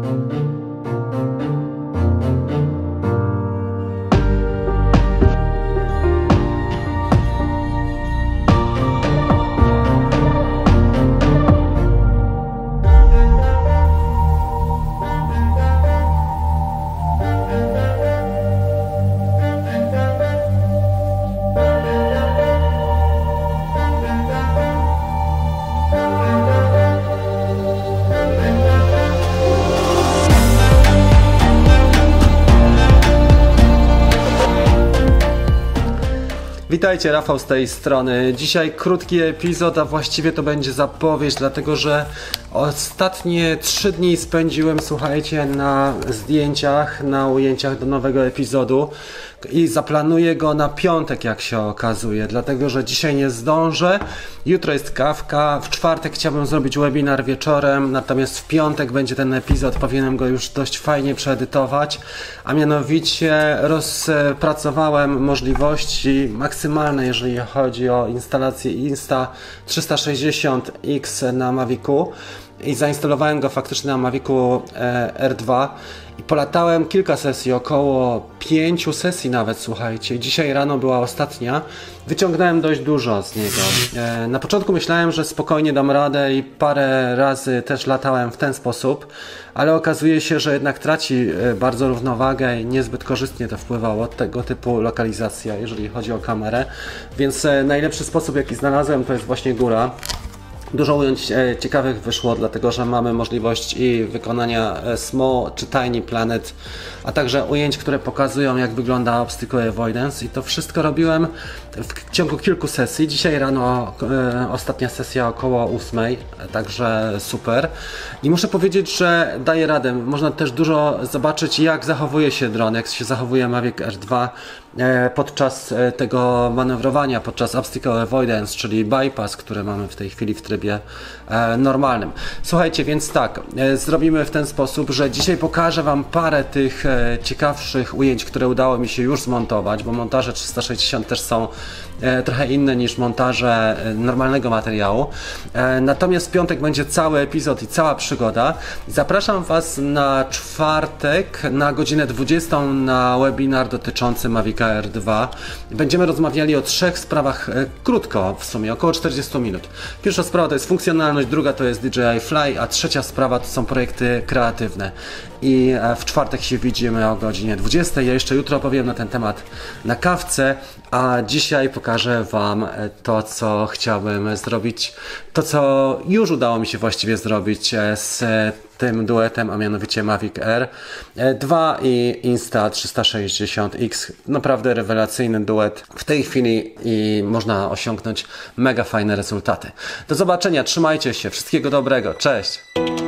Witajcie, Rafał z tej strony. Dzisiaj krótki epizod, a właściwie to będzie zapowiedź, dlatego że ostatnie 3 dni spędziłem, słuchajcie, na zdjęciach, na ujęciach do nowego epizodu i zaplanuję go na piątek, jak się okazuje, dlatego że dzisiaj nie zdążę, jutro jest kawka, w czwartek chciałbym zrobić webinar wieczorem, natomiast w piątek będzie ten epizod, powinienem go już dość fajnie przeedytować, a mianowicie rozpracowałem możliwości maksymalne, jeżeli chodzi o instalację Insta360X na Mavicu i zainstalowałem go faktycznie na Mavicu R2 i polatałem kilka sesji, około 5 sesji nawet, słuchajcie. Dzisiaj rano była ostatnia, wyciągnąłem dość dużo z niego. Na początku myślałem, że spokojnie dam radę i parę razy też latałem w ten sposób, ale okazuje się, że jednak traci bardzo równowagę i niezbyt korzystnie to wpływało, tego typu lokalizacja, jeżeli chodzi o kamerę, więc najlepszy sposób, jaki znalazłem, to jest właśnie góra. Dużo ujęć ciekawych wyszło, dlatego że mamy możliwość i wykonania Small czy Tiny Planet, a także ujęć, które pokazują, jak wygląda Obstacle Avoidance, i to wszystko robiłem w ciągu kilku sesji. Dzisiaj rano ostatnia sesja około 8, także super. I muszę powiedzieć, że daje radę. Można też dużo zobaczyć, jak zachowuje się dron, jak się zachowuje Mavic R2 podczas tego manewrowania, podczas Obstacle Avoidance, czyli bypass, który mamy w tej chwili w trybie normalnym. Słuchajcie, więc tak, zrobimy w ten sposób, że dzisiaj pokażę Wam parę tych ciekawszych ujęć, które udało mi się już zmontować, bo montaże 360 też są trochę inne niż montaże normalnego materiału. Natomiast w piątek będzie cały epizod i cała przygoda. Zapraszam Was na czwartek na godzinę 20 na webinar dotyczący Mavica R2. Będziemy rozmawiali o 3 sprawach krótko, w sumie około 40 minut. Pierwsza sprawa to jest funkcjonalność, druga to jest DJI Fly, a trzecia sprawa to są projekty kreatywne. I w czwartek się widzimy o godzinie 20. Ja jeszcze jutro opowiem na ten temat na kawce, a dzisiaj pokażę Wam to, co chciałbym zrobić, to, co już udało mi się właściwie zrobić z tym duetem, a mianowicie Mavic R2 i Insta360X. Naprawdę rewelacyjny duet w tej chwili i można osiągnąć mega fajne rezultaty. Do zobaczenia, trzymajcie się, wszystkiego dobrego, cześć!